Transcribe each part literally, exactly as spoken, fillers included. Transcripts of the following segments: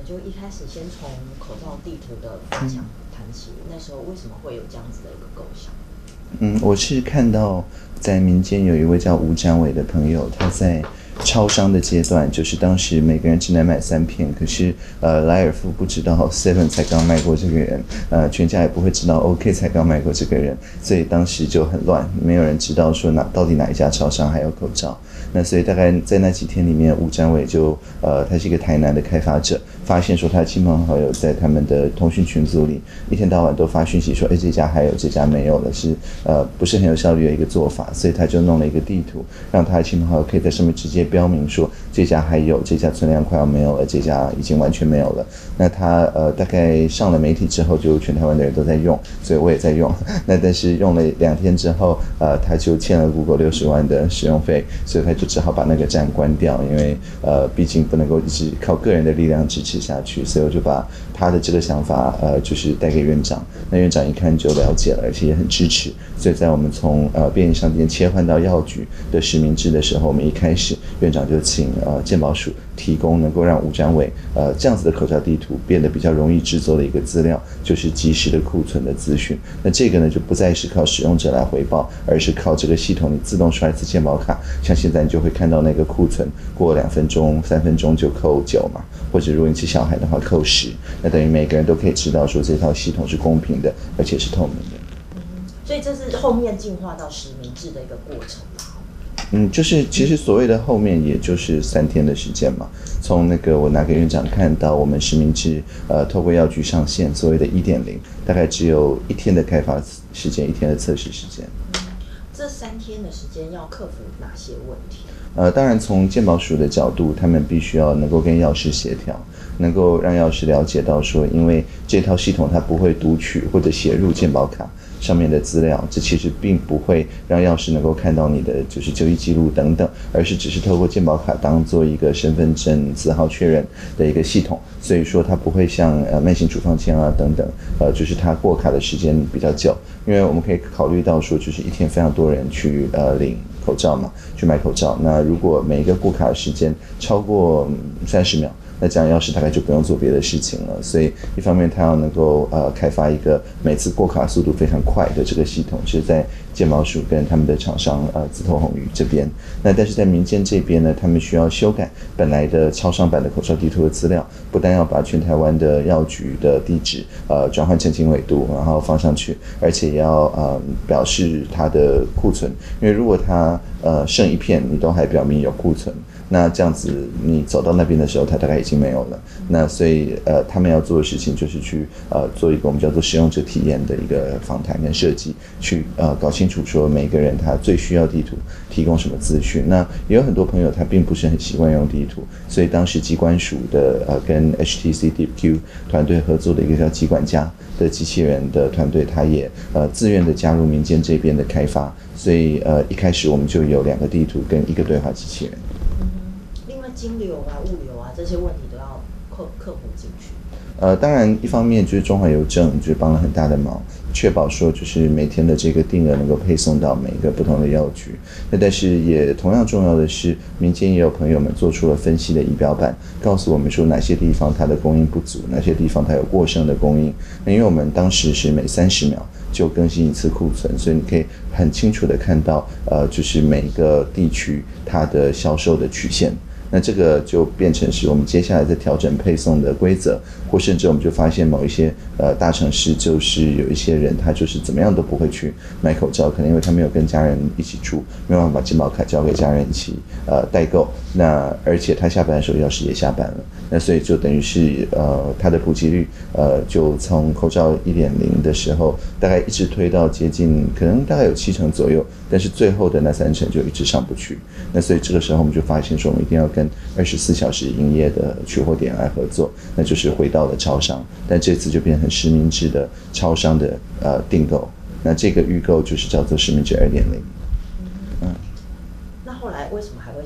就一开始先从口罩地图的发想谈起，那时候为什么会有这样子的一个构想？ 嗯，我是看到在民间有一位叫吴展伟的朋友，他在超商的阶段，就是当时每个人只能买三片，可是呃莱尔富不知道 Seven 才刚卖过这个人，呃全家也不会知道 OK 才刚卖过这个人，所以当时就很乱，没有人知道说哪到底哪一家超商还有口罩。那所以大概在那几天里面，吴展伟就呃他是一个台南的开发者，发现说他的亲朋好友在他们的通讯群组里一天到晚都发讯息说，哎这家还有这家没有了，是呃不是很有效率的一个做法，所以他就弄了一个地图，让他的亲朋好友可以在上面直接标明说这家还有，这家存量快要没有了，这家已经完全没有了。那他呃大概上了媒体之后，就全台湾的人都在用，所以我也在用。那但是用了两天之后，呃他就欠了 Google 六十万的使用费，所以他就只好把那个站关掉，因为呃毕竟不能够一直靠个人的力量支持下去，所以我就把他的这个想法呃就是带给院长。那院长一看就了解了，而且也很支持。所以在我们从呃便利商店切换到药局的实名制的时候，我们一开始院长就请呃健保署提供能够让吴展伟呃这样子的口罩地图变得比较容易制作的一个资料，就是即时的库存的资讯。那这个呢就不再是靠使用者来回报，而是靠这个系统你自动刷一次健保卡，像现在你就会看到那个库存过两分钟、三分钟就扣九嘛，或者如果你是小孩的话扣十，那等于每个人都可以知道说这套系统是公平的，而且是透明的。 嗯，所以这是后面进化到实名制的一个过程嘛？ 嗯，就是其实所谓的后面也就是三天的时间嘛，从那个我拿给院长看到我们实名制呃透过药局上线所谓的 一点零， 大概只有一天的开发时间，一天的测试时间。 嗯，这三天的时间要克服哪些问题？ 呃，当然从健保署的角度，他们必须要能够跟药师协调，能够让药师了解到说，因为这套系统它不会读取或者写入健保卡上面的资料，这其实并不会让药师能够看到你的就是就医记录等等，而是只是透过健保卡当做一个身份证字号确认的一个系统，所以说它不会像呃慢性处方签啊等等，呃就是它过卡的时间比较久，因为我们可以考虑到说，就是一天非常多人去呃领口罩嘛，去买口罩，那如果每一个过卡的时间超过三十秒。那这样药师大概就不用做别的事情了，所以一方面他要能够呃开发一个每次过卡速度非常快的这个系统，是在健保署跟他们的厂商呃紫头红宇这边。那但是在民间这边呢，他们需要修改本来的超商版的口罩地图的资料，不但要把全台湾的药局的地址呃转换成经纬度，然后放上去，而且也要呃表示它的库存，因为如果它呃剩一片，你都还表明有库存。那这样子，你走到那边的时候，它大概已经没有了。那所以，呃，他们要做的事情就是去呃做一个我们叫做使用者体验的一个访谈跟设计，去呃搞清楚说每个人他最需要地图提供什么资讯。那也有很多朋友他并不是很习惯用地图，所以当时疾管署的呃跟 H T C D Q 团队合作的一个叫疾管家的机器人的团队，他也呃自愿的加入民间这边的开发，所以呃一开始我们就有两个地图跟一个对话机器人。 金流啊、物流啊这些问题都要克克服进去。 呃，当然，一方面就是中华邮政就是帮了很大的忙，确保说就是每天的这个定额能够配送到每一个不同的药局。那但是也同样重要的是，民间也有朋友们做出了分析的仪表板，告诉我们说哪些地方它的供应不足，哪些地方它有过剩的供应。那因为我们当时是每三十秒就更新一次库存，所以你可以很清楚的看到，呃，就是每一个地区它的销售的曲线。那这个就变成是我们接下来在调整配送的规则，或甚至我们就发现某一些呃大城市就是有一些人他就是怎么样都不会去买口罩，可能因为他没有跟家人一起住，没有办法把健保卡交给家人一起呃代购，那而且他下班的时候钥匙也下班了，那所以就等于是呃它的普及率呃就从口罩 一点零 的时候大概一直推到接近可能大概有七成左右，但是最后的那三成就一直上不去。那所以这个时候我们就发现说我们一定要跟二十四小时营业的取货点来合作，那就是回到了超商，但这次就变成实名制的超商的呃订购，那这个预购就是叫做实名制 二点零。 嗯，那后来为什么还会想要再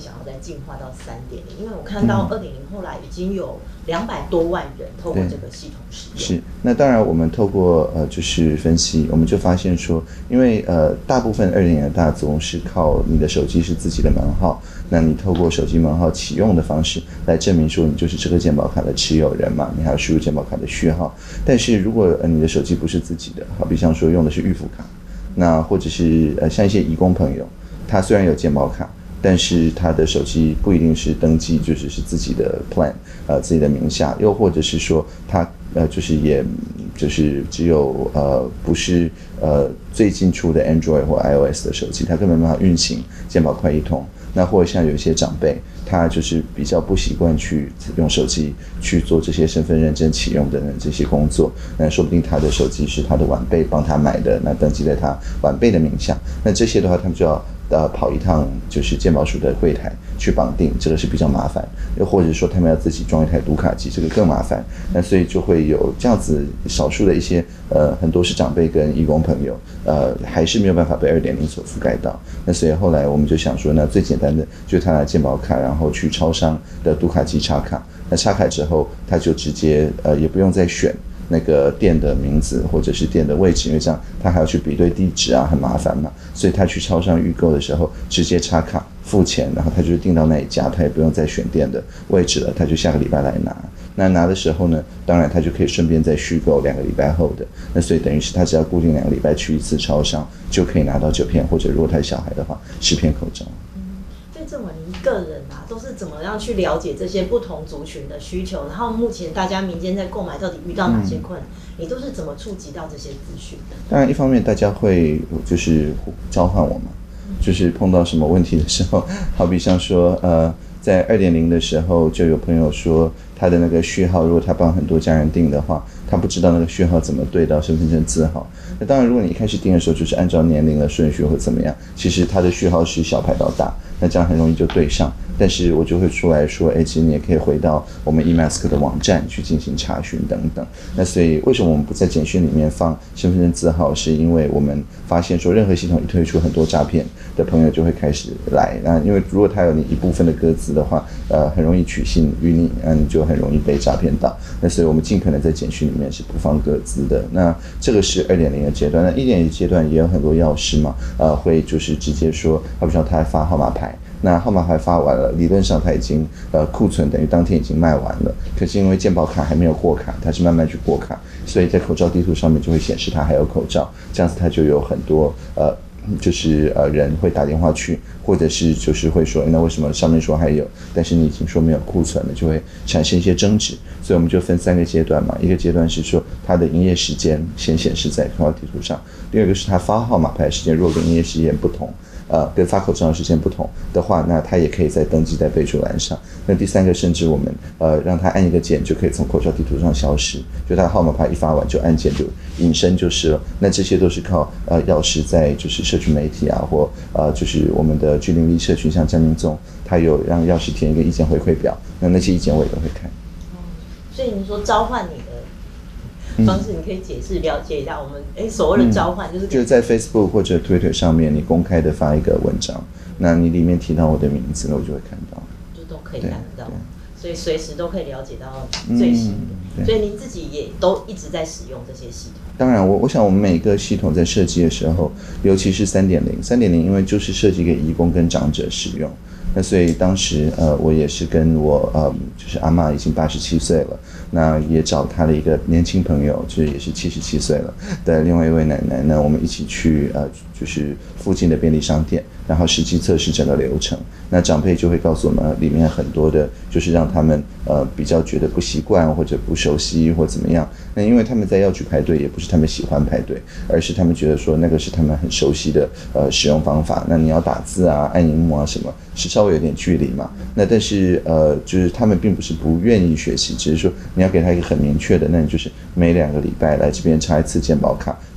进化到三点零？因为我看到二点零后来已经有两百多万人透过这个系统使用。 是，那当然我们透过呃就是分析，我们就发现说，因为呃大部分二点零的大宗是靠你的手机是自己的门号，那你透过手机门号启用的方式来证明说你就是这个健保卡的持有人嘛，你还要输入健保卡的序号。但是如果呃你的手机不是自己的，好比像说用的是预付卡，那或者是呃像一些移工朋友，他虽然有健保卡，但是他的手机不一定是登记就是是自己的 plan， 呃自己的名下，又或者是说他呃就是也就是只有呃不是呃最近出的 Android 或 iOS 的手机，他根本没办法运行健保快一通。那或者像有一些长辈，他就是比较不习惯去用手机去做这些身份认证启用的这些工作，那说不定他的手机是他的晚辈帮他买的，那登记在他晚辈的名下，那这些的话他们就要呃跑一趟就是健保署的柜台去绑定，这个是比较麻烦，又或者说他们要自己装一台读卡机，这个更麻烦。那所以就会有这样子少数的一些呃很多是长辈跟义工朋友，呃还是没有办法被二点零所覆盖到。那所以后来我们就想说，那最简单的就是他拿健保卡，然后去超商的读卡机插卡，那插卡之后他就直接呃也不用再选那个店的名字或者是店的位置，因为这样他还要去比对地址啊，很麻烦嘛。所以他去超商预购的时候，直接插卡付钱，然后他就订到那一家，他也不用再选店的位置了，他就下个礼拜来拿。那拿的时候呢，当然他就可以顺便再续购两个礼拜后的。那所以等于是他只要固定两个礼拜去一次超商，就可以拿到九片，或者如果他是小孩的话，十片口罩。 所以郑伟您个人啊，都是怎么样去了解这些不同族群的需求？然后目前大家民间在购买到底遇到哪些困难？嗯、你都是怎么触及到这些资讯的？ 当然，一方面大家会就是交换我嘛，就是碰到什么问题的时候，好比像说呃，在二点零的时候，就有朋友说他的那个序号，如果他帮很多家人订的话，他不知道那个序号怎么对到身份证字号。那当然，如果你一开始订的时候就是按照年龄的顺序或怎么样，其实他的序号是小排到大，那这样很容易就对上。但是我就会出来说，哎，其实你也可以回到我们 eMask 的网站去进行查询等等。那所以为什么我们不在简讯里面放身份证字号，是因为我们发现说，任何系统一推出，很多诈骗的朋友就会开始来。那因为如果他有你一部分的个资的话，呃，很容易取信于你，那你就很容易被诈骗到。那所以我们尽可能在简讯里面是不放个资的。那这个是二点零的阶段。那一点零阶段也有很多药师嘛，呃，会就是直接说，好比说他发号码牌。那号码牌发完了，理论上它已经呃库存等于当天已经卖完了，可是因为健保卡还没有过卡，它是慢慢去过卡，所以在口罩地图上面就会显示它还有口罩，这样子它就有很多呃就是呃人会打电话去，或者是就是会说，那为什么上面说还有，但是你已经说没有库存了，就会产生一些争执。所以我们就分三个阶段嘛，一个阶段是说它的营业时间先显示在口罩地图上，第二个是它发号码牌时间，如果跟营业时间不同。呃，跟发口罩的时间不同的话，那它也可以再登记在备注栏上。那第三个，甚至我们呃让它按一个键就可以从口罩地图上消失，就它号码牌一发完就按键就隐身就是了。那这些都是靠呃药师在就是社群媒体啊，或呃就是我们的居邻力社群，像江明宗，他有让药师填一个意见回馈表，那那些意见我也都会看。 哦，所以你说召唤你的方式，你可以解释了解一下我们哎所谓的召唤，就是、嗯、 就是在 Facebook 或者 Twitter 上面，你公开的发一个文章，那你里面提到我的名字，那我就会看到， 就都可以看得到，所以随时都可以了解到最新的。嗯、所以您自己也都一直在使用这些系统。 当然我，我想我们每个系统在设计的时候，尤其是三点零，三点零因为就是设计给移工跟长者使用。那所以当时呃，我也是跟我呃，就是阿嬷已经八十七岁了，那也找她的一个年轻朋友，就是也是七十七岁了的另外一位奶奶呢，我们一起去呃，就是附近的便利商店，然后实际测试整个流程。那长辈就会告诉我们，里面很多的，就是让他们呃比较觉得不习惯或者不熟悉或怎么样。那因为他们在药局排队，也不是他们喜欢排队，而是他们觉得说那个是他们很熟悉的呃使用方法。那你要打字啊、按荧幕啊什么，是稍微有点距离嘛。那但是呃，就是他们并不是不愿意学习，只是说你要给他一个很明确的，那你就是每两个礼拜来这边插一次健保卡，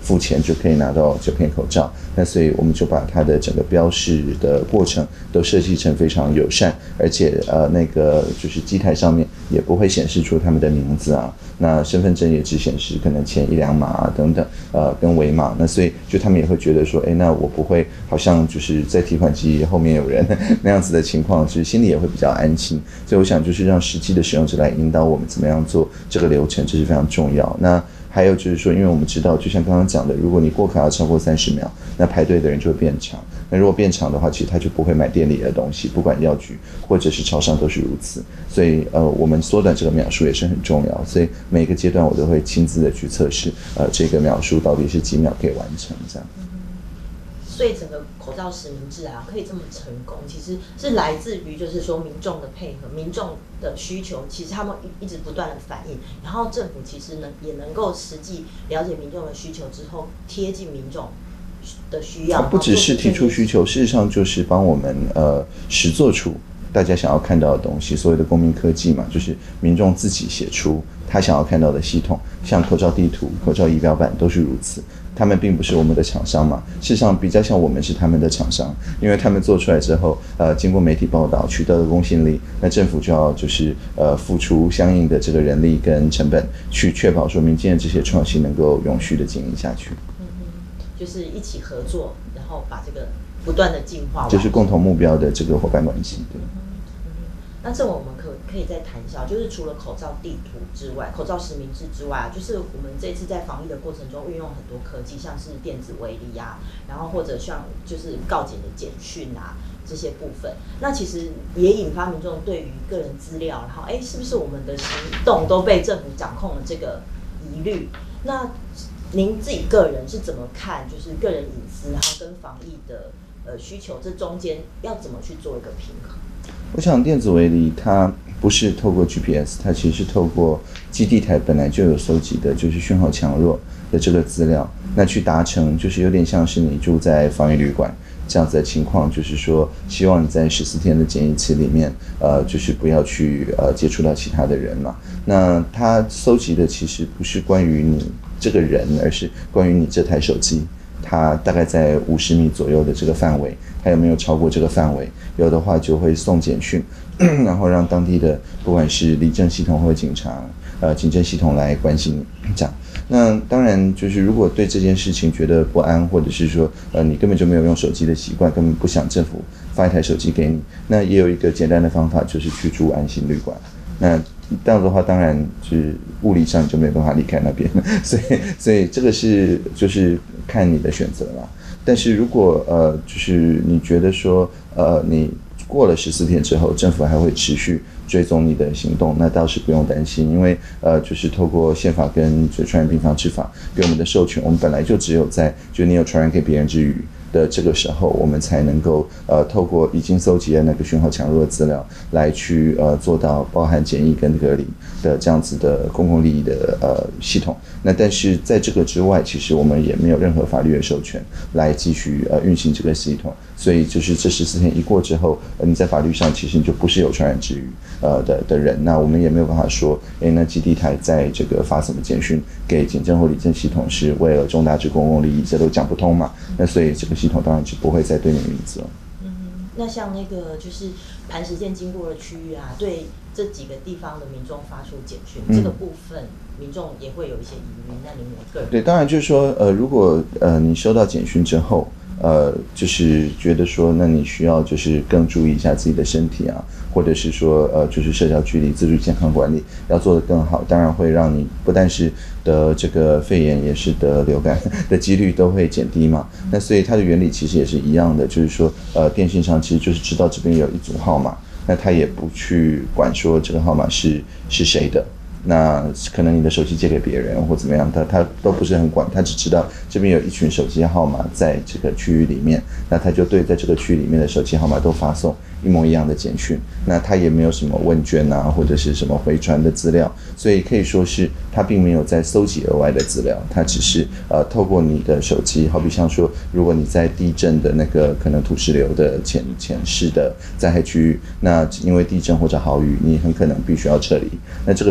付钱就可以拿到这片口罩。那所以我们就把它的整个标示的过程都设计成非常友善，而且呃那个就是机台上面也不会显示出他们的名字啊，那身份证也只显示可能前一两码啊等等，呃跟尾码。那所以就他们也会觉得说，哎，那我不会好像就是在提款机后面有人那样子的情况，其实心里也会比较安心。所以我想就是让实际的使用者来引导我们怎么样做这个流程，这是非常重要。那还有就是说，因为我们知道，就像刚刚讲的，如果你过卡要超过三十秒，那排队的人就会变长。那如果变长的话，其实他就不会买店里的东西，不管药局或者是超商都是如此。所以呃，我们缩短这个秒数也是很重要。所以每一个阶段我都会亲自的去测试，呃，这个秒数到底是几秒可以完成这样。 所以整个口罩实名制啊，可以这么成功，其实是来自于就是说民众的配合，民众的需求，其实他们一直不断的反映，然后政府其实呢也能够实际了解民众的需求之后，贴近民众的需要。 不只是提出需求，事实上就是帮我们呃实做出大家想要看到的东西，所谓的公民科技嘛，就是民众自己写出他想要看到的系统，像口罩地图、口罩仪表板都是如此。他们并不是我们的厂商嘛，事实上比较像我们是他们的厂商，因为他们做出来之后，呃，经过媒体报道取得的公信力，那政府就要就是呃付出相应的这个人力跟成本，去确保说民间的这些创新能够永续的经营下去。 嗯哼，就是一起合作，然后把这个不断的进化， 这是共同目标的这个伙伴关系。对。 那这我们可可以再谈一下，就是除了口罩地图之外，口罩实名制之外，就是我们这次在防疫的过程中运用很多科技，像是电子围篱啊，然后或者像就是告检的简讯啊这些部分，那其实也引发民众对于个人资料，然后哎是不是我们的行动都被政府掌控了这个疑虑？那您自己个人是怎么看，就是个人隐私，然后跟防疫的呃需求这中间要怎么去做一个平衡？ 我想电子围篱它不是透过 G P S， 它其实是透过基地台本来就有搜集的，就是讯号强弱的这个资料，那去达成就是有点像是你住在防疫旅馆这样子的情况，就是说希望你在十四天的检疫期里面，呃，就是不要去呃接触到其他的人嘛。那它搜集的其实不是关于你这个人，而是关于你这台手机。它大概在五十米左右的这个范围，它有没有超过这个范围？有的话就会送简讯，然后让当地的不管是里政系统或警察、呃警政系统来关心你这样。那当然就是如果对这件事情觉得不安，或者是说呃你根本就没有用手机的习惯，根本不想政府发一台手机给你，那也有一个简单的方法，就是去住安心旅馆。那这样的话，当然是物理上你就没有办法离开那边，所以所以这个是就是看你的选择啦。但是如果呃就是你觉得说呃你过了十四天之后，政府还会持续追踪你的行动，那倒是不用担心，因为呃就是透过宪法跟传染病防治法给我们的授权，我们本来就只有在就你有传染给别人之余的这个时候，我们才能够呃透过已经搜集的那个讯号强弱的资料来去呃做到包含检疫跟隔离的这样子的公共利益的呃系统。那但是在这个之外，其实我们也没有任何法律的授权来继续呃运行这个系统，所以就是这十四天一过之后，呃、你在法律上其实你就不是有传染之虞呃的的人，那我们也没有办法说，哎，那基地台在这个发什么简讯给警政或里政系统是为了重大之公共利益，这都讲不通嘛。那所以这个系统当然是不会再对你运责。 嗯，那像那个就是磐石舰经过的区域啊，对这几个地方的民众发出简讯，嗯、这个部分民众也会有一些疑虑。那您个人对， 当然就是说，呃，如果呃你收到简讯之后，呃，就是觉得说，那你需要就是更注意一下自己的身体啊，或者是说，呃，就是社交距离、自主健康管理要做得更好，当然会让你不但是得这个肺炎，也是得流感的几率都会减低嘛。那所以它的原理其实也是一样的，就是说，呃，电信商其实就是知道这边有一组号码，那他也不去管说这个号码是是谁的。那可能你的手机借给别人或怎么样，他他都不是很管，他只知道这边有一群手机号码在这个区域里面，那他就对在这个区域里面的手机号码都发送一模一样的简讯，那他也没有什么问卷啊或者是什么回传的资料，所以可以说是他并没有在搜集额外的资料，他只是呃透过你的手机，好比像说如果你在地震的那个可能土石流的前前世的灾害区域，那因为地震或者豪雨，你很可能必须要撤离，那这个时候也会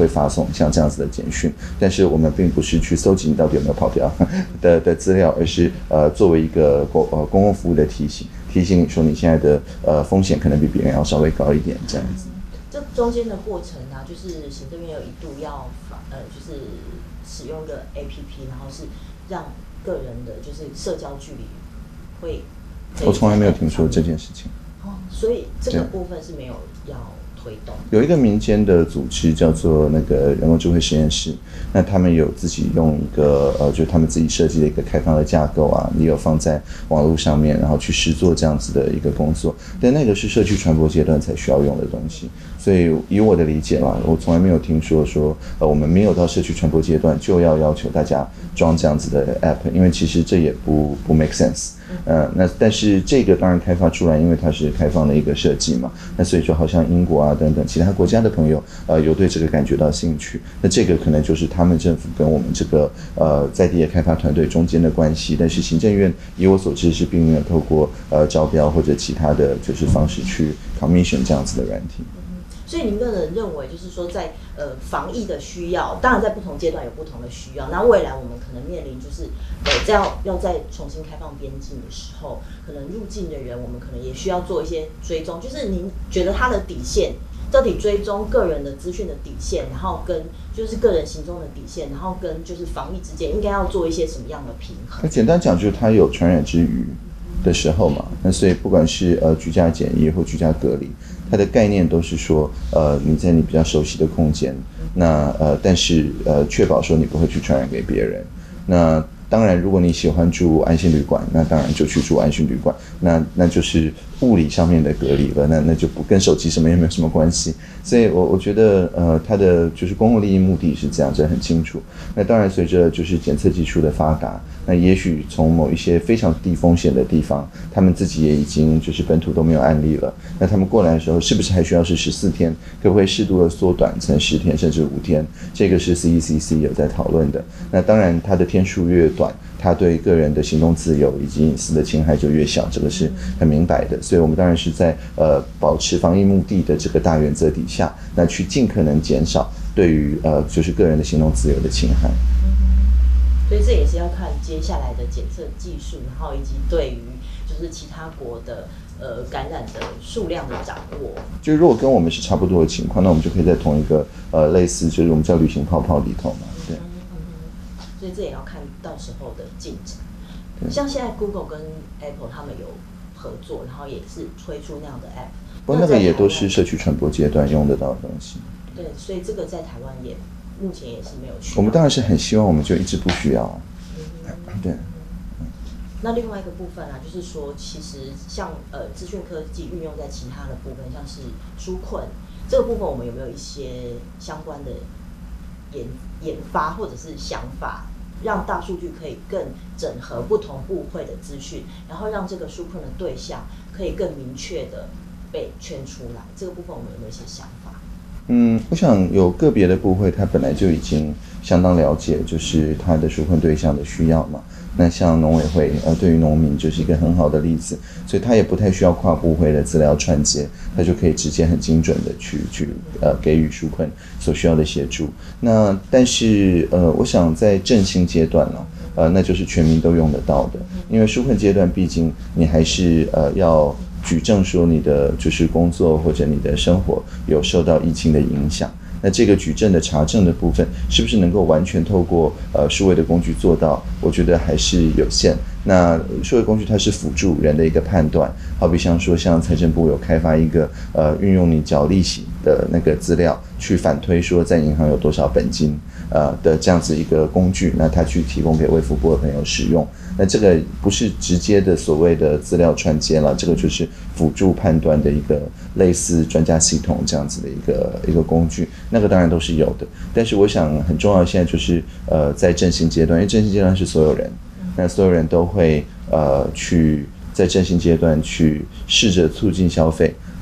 会发送像这样子的简讯，但是我们并不是去搜集你到底有没有跑掉的的资料，而是呃作为一个公呃公共服务的提醒，提醒你说你现在的呃风险可能比别人要稍微高一点这样子。 这中间的过程啊，就是行政院有一度要呃，就是使用一个 A P P， 然后是让个人的就是社交距离会。 我从来没有听说这件事情。 哦，所以这个部分是没有要推动。 有一个民间的组织叫做那个人工智慧实验室，那他们有自己用一个呃，就他们自己设计的一个开放的架构啊，也有放在网络上面，然后去实做这样子的一个工作。但那个是社区传播阶段才需要用的东西，所以以我的理解啦，我从来没有听说说呃，我们没有到社区传播阶段就要要求大家装这样子的 app， 因为其实这也不不 make sense。呃，那但是这个当然开发出来，因为它是开放的一个设计嘛，那所以说好像英国啊等等其他国家的朋友，呃，有对这个感觉到兴趣，那这个可能就是他们政府跟我们这个呃在地的开发团队中间的关系，但是行政院以我所知是并没有透过呃招标或者其他的就是方式去 commission 这样子的软体。 所以您个人认为，就是说在呃防疫的需要，当然在不同阶段有不同的需要。那未来我们可能面临就是呃，这要要再重新开放边境的时候，可能入境的人我们可能也需要做一些追踪。就是您觉得他的底线，到底追踪个人的资讯的底线，然后跟就是个人行踪的底线，然后跟就是防疫之间应该要做一些什么样的平衡？ 那简单讲就是他有传染之余的时候嘛，那所以不管是呃居家检疫或居家隔离，它的概念都是说，呃你在你比较熟悉的空间，那呃但是呃确保说你不会去传染给别人。那当然，如果你喜欢住安心旅馆，那当然就去住安心旅馆，那那就是物理上面的隔离了，那那就不跟手机什么也没有什么关系。所以我我觉得呃它的就是公共利益目的是这样，这很清楚。那当然随着就是检测技术的发达，那也许从某一些非常低风险的地方，他们自己也已经就是本土都没有案例了，那他们过来的时候是不是还需要是十四天，可不可以适度的缩短成十天甚至五天，这个是 C E C C 有在讨论的。那当然它的天数越短，它对个人的行动自由以及隐私的侵害就越小，这个是很明白的。所以我们当然是在呃保持防疫目的的这个大原则底下，那去尽可能减少对于呃就是个人的行动自由的侵害。 所以这也是要看接下来的检测技术，然后以及对于就是其他国的呃感染的数量的掌握。 就如果跟我们是差不多的情况，那我们就可以在同一个呃类似就是我们叫旅行泡泡里头嘛，对。 嗯嗯嗯，所以这也要看到时候的进展。像现在 Google 跟 Apple 他们有合作，然后也是推出那样的 App。 不过那个也都是社区传播阶段用得到的东西。 对，所以这个在台湾也目前也是没有需要。 我们当然是很希望我们就一直不需要啊。 嗯、 对。 那另外一个部分啊，就是说，其实像呃资讯科技运用在其他的部分，像是纾困这个部分，我们有没有一些相关的研研发或者是想法，让大数据可以更整合不同部会的资讯，然后让这个纾困的对象可以更明确的被圈出来？这个部分我们有没有一些想法？ 嗯，我想有个别的部会，它本来就已经相当了解，就是它的纾困对象的需要嘛。那像农委会，呃，对于农民就是一个很好的例子，所以它也不太需要跨部会的资料串接，它就可以直接很精准的去去呃给予纾困所需要的协助。那但是呃，我想在振兴阶段呢，呃，那就是全民都用得到的，因为纾困阶段毕竟你还是呃要举证说你的就是工作或者你的生活有受到疫情的影响。那这个举证的查证的部分，是不是能够完全透过呃数位的工具做到？我觉得还是有限。那数位工具它是辅助人的一个判断，好比像说像财政部有开发一个呃运用你缴利息的那个资料去反推说在银行有多少本金呃的这样子一个工具，那它去提供给卫福部的朋友使用。那这个不是直接的所谓的资料串接了，这个就是辅助判断的一个类似专家系统这样子的一个一个工具，那个当然都是有的。但是我想很重要的现在就是呃在振兴阶段，因为振兴阶段是所有人，那所有人都会呃去在振兴阶段去试着促进消费，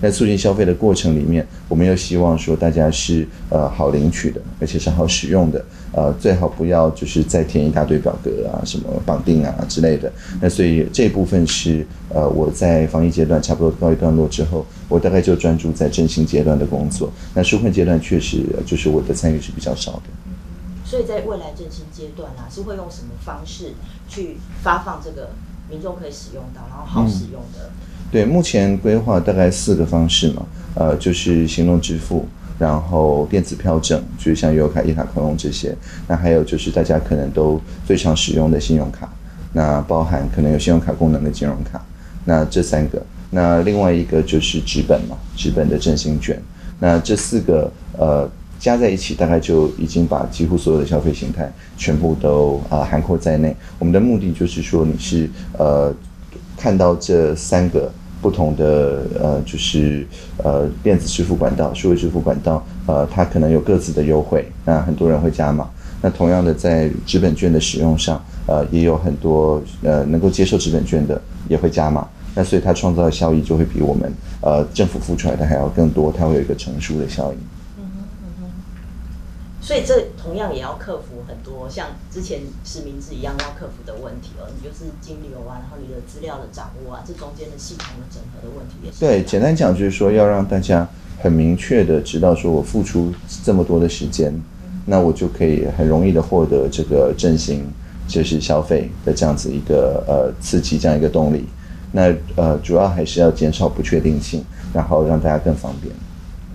在促进消费的过程里面，我们又希望说大家是呃好领取的，而且是好使用的，呃最好不要就是再填一大堆表格啊，什么绑定啊之类的。那所以这部分是呃我在防疫阶段差不多告一段落之后，我大概就专注在振兴阶段的工作。那纾困阶段确实就是我的参与是比较少的。 所以在未来振兴阶段啊，是会用什么方式去发放这个民众可以使用到，然后好使用的？嗯、 对，目前规划大概四个方式嘛，呃，就是行动支付，然后电子票证，就是像悠游卡、一卡通用这些，那还有就是大家可能都最常使用的信用卡，那包含可能有信用卡功能的金融卡，那这三个，那另外一个就是纸本嘛，纸本的振兴券，那这四个呃。加在一起，大概就已经把几乎所有的消费形态全部都啊、呃、涵括在内。我们的目的就是说，你是呃看到这三个不同的呃就是呃电子支付管道、数位支付管道，呃它可能有各自的优惠，那很多人会加码。那同样的，在纸本券的使用上，呃也有很多呃能够接受纸本券的也会加码。那所以它创造的效益就会比我们呃政府付出来的还要更多，它会有一个乘数的效应。 所以这同样也要克服很多像之前实名制一样要克服的问题哦，你就是金流啊，然后你的资料的掌握啊，这中间的系统的整合的问题也是。 对，简单讲就是说要让大家很明确的知道说我付出这么多的时间，嗯、那我就可以很容易的获得这个振兴，就是消费的这样子一个呃刺激这样一个动力。那呃主要还是要减少不确定性，然后让大家更方便。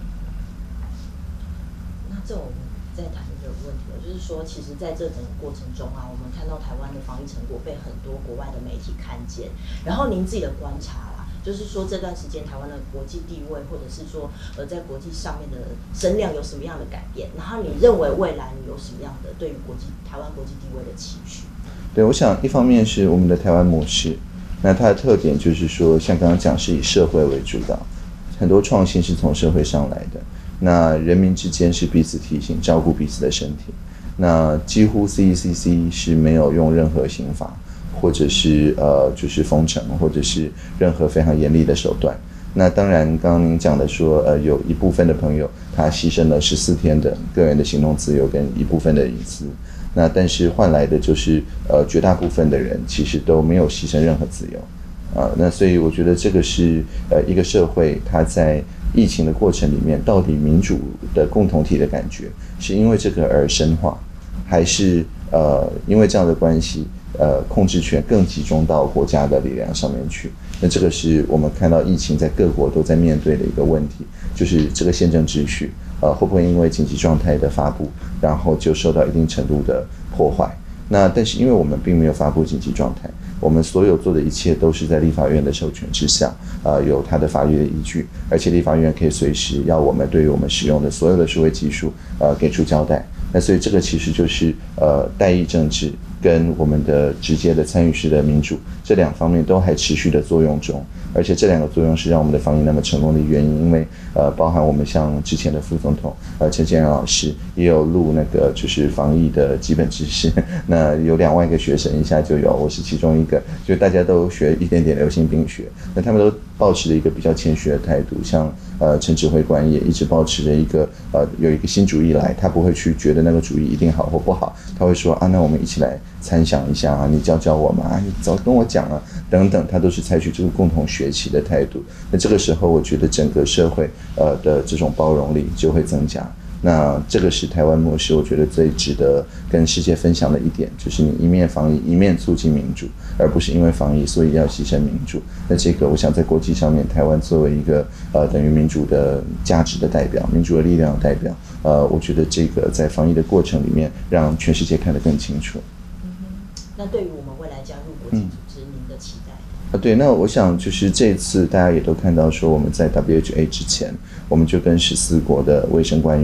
说，其实在这整个过程中啊，我们看到台湾的防疫成果被很多国外的媒体看见。然后您自己的观察啦，就是说这段时间台湾的国际地位，或者是说呃在国际上面的声量有什么样的改变？然后你认为未来你有什么样的对于国际台湾国际地位的期许？ 对，我想一方面是我们的台湾模式，那它的特点就是说，像刚刚讲是以社会为主导，很多创新是从社会上来的。那人民之间是彼此提醒、照顾彼此的身体。那几乎 C E C C 是没有用任何刑法，或者是呃就是封城，或者是任何非常严厉的手段。那当然，刚刚您讲的说，呃，有一部分的朋友他牺牲了十四天的个人的行动自由跟一部分的隐私，那但是换来的就是呃绝大部分的人其实都没有牺牲任何自由，啊、呃，那所以我觉得这个是呃一个社会它在疫情的过程里面，到底民主的共同体的感觉是因为这个而深化，还是呃因为这样的关系，呃控制权更集中到国家的力量上面去？那这个是我们看到疫情在各国都在面对的一个问题，就是这个宪政秩序，呃会不会因为紧急状态的发布，然后就受到一定程度的破坏？那但是因为我们并没有发布紧急状态，我们所有做的一切都是在立法院的授权之下，呃，有它的法律的依据，而且立法院可以随时要我们对于我们使用的所有的数位技术，呃，给出交代。那所以这个其实就是呃代议政治跟我们的直接的参与式的民主这两方面都还持续的作用中，而且这两个作用是让我们的防疫那么成功的原因，因为呃包含我们像之前的副总统呃陈建仁老师也有录那个就是防疫的基本知识，那有两万个学生一下就有，我是其中一个，就大家都学一点点流行病学，那他们都抱持了一个比较谦虚的态度，像呃陈指挥官也一直保持着一个呃有一个新主意来，他不会去觉得那个主意一定好或不好，他会说啊那我们一起来参想一下啊，你教教我嘛，啊你早跟我讲啊等等，他都是采取这个共同学习的态度。那这个时候我觉得整个社会呃的这种包容力就会增加。那这个是台湾模式我觉得最值得跟世界分享的一点，就是你一面防疫一面促进民主，而不是因为防疫所以要牺牲民主。那这个我想在国际上面，台湾作为一个呃等于民主的价值的代表，民主的力量的代表，呃我觉得这个在防疫的过程里面让全世界看得更清楚。 嗯哼，那对于我们未来加入国际组织，嗯、您的期待？ 啊，对，那我想就是这次大家也都看到说，我们在 W H A 之前，我们就跟十四国的卫生官员，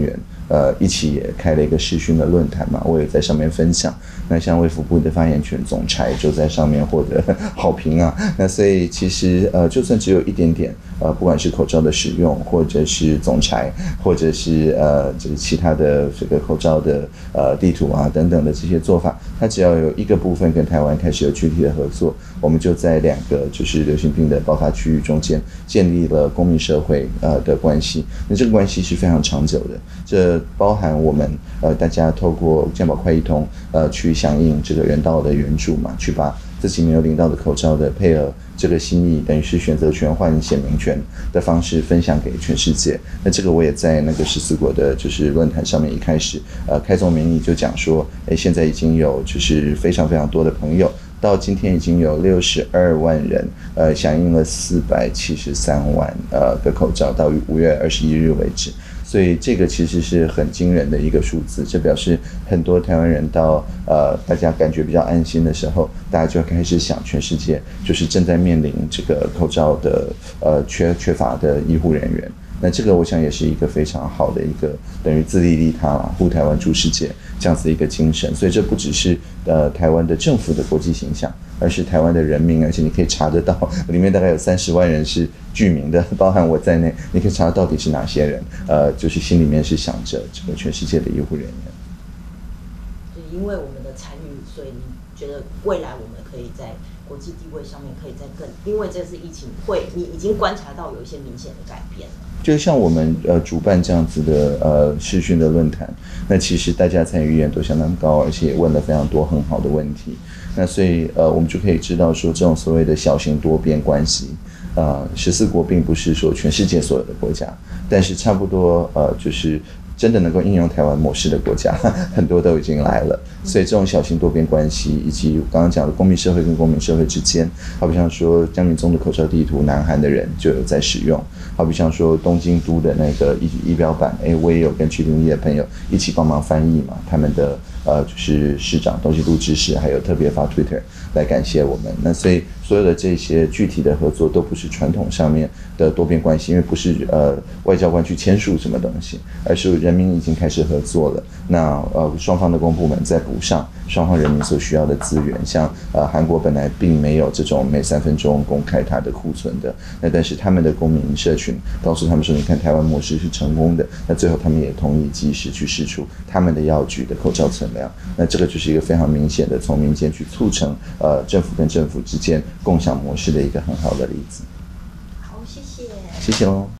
呃一起也开了一个视讯的论坛嘛，我也在上面分享。那像卫福部的发言权总裁就在上面获得好评啊。那所以其实呃就算只有一点点呃不管是口罩的使用，或者是总裁，或者是呃这个其他的这个口罩的呃地图啊等等的这些做法，它只要有一个部分跟台湾开始有具体的合作，我们就在两个就是流行病的爆发区域中间建立了公民社会呃的关系。那这个关系是非常长久的，这包含我们呃大家透过健保快易通呃去响应这个人道的援助嘛，去把自己没有领到的口罩的配额这个心意，等于是选择权换显明权的方式分享给全世界。那这个我也在那个十四国的就是论坛上面一开始呃开宗明义就讲说，哎，现在已经有就是非常非常多的朋友，到今天已经有六十二万人呃响应了四百七十三万呃的口罩，到五月二十一日为止。所以这个其实是很惊人的一个数字，这表示很多台湾人到呃大家感觉比较安心的时候，大家就开始想，全世界就是正在面临这个口罩的呃缺缺乏的医护人员。那这个我想也是一个非常好的一个等于自利利他啦，护台湾助世界这样子的一个精神。所以这不只是呃台湾的政府的国际形象，而是台湾的人民，而且你可以查得到，里面大概有三十万人是居民的，包含我在内，你可以查到到底是哪些人，呃，就是心里面是想着这个全世界的医护人员。 就因为我们的参与，所以你觉得未来我们可以在国际地位上面可以再更，因为这次疫情会，你已经观察到有一些明显的改变了。 就像我们呃主办这样子的呃视讯的论坛，那其实大家参与意愿都相当高，而且也问了非常多很好的问题。那所以呃我们就可以知道说，这种所谓的小型多边关系，呃十四国并不是说全世界所有的国家，但是差不多呃就是真的能够应用台湾模式的国家，很多都已经来了。所以这种小型多边关系，以及刚刚讲的公民社会跟公民社会之间，好比像说江明宗的口罩地图，南韩的人就有在使用；好比像说东京都的那个仪仪表板，哎，我也有跟屈定义的朋友一起帮忙翻译嘛，他们的呃就是市长东京都知事，还有特别发 Twitter 来感谢我们。那所以所有的这些具体的合作，都不是传统上面的多边关系，因为不是呃外交官去签署什么东西，而是人民已经开始合作了。那呃双方的公部门在补上双方人民所需要的资源，像呃韩国本来并没有这种每三分钟公开它的库存的，那但是他们的公民社群告诉他们说，你看台湾模式是成功的，那最后他们也同意及时去释出他们的药局的口罩存量。那这个就是一个非常明显的从民间去促成呃政府跟政府之间共享模式的一个很好的例子。 好，谢谢， 谢谢喽。